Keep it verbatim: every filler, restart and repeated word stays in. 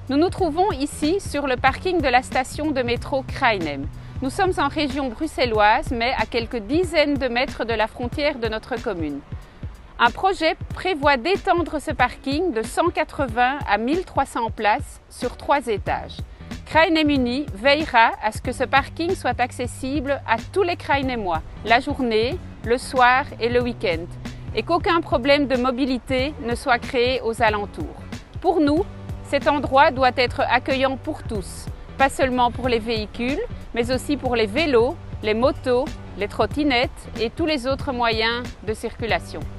Nous nous trouvons ici sur le parking de la station de métro Krainem. Nous sommes en région bruxelloise, mais à quelques dizaines de mètres de la frontière de notre commune. Un projet prévoit d'étendre ce parking de cent quatre-vingts à mille trois cents places sur trois étages. Krainem Uni veillera à ce que ce parking soit accessible à tous les Krainemois, la journée, le soir et le week-end, et qu'aucun problème de mobilité ne soit créé aux alentours. Pour nous, cet endroit doit être accueillant pour tous, pas seulement pour les véhicules, mais aussi pour les vélos, les motos, les trottinettes et tous les autres moyens de circulation.